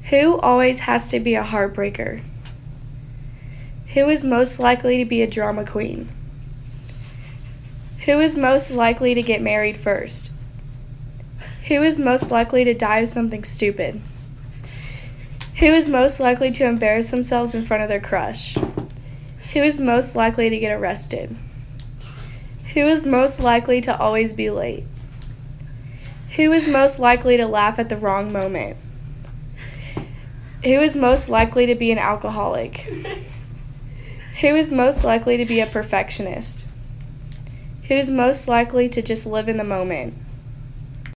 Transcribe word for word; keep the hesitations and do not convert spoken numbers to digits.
Who always has to be a heartbreaker? Who is most likely to be a drama queen? Who is most likely to get married first? Who is most likely to die of something stupid? Who is most likely to embarrass themselves in front of their crush? Who is most likely to get arrested? Who is most likely to always be late? Who is most likely to laugh at the wrong moment? Who is most likely to be an alcoholic? Who is most likely to be a perfectionist? Who is most likely to just live in the moment?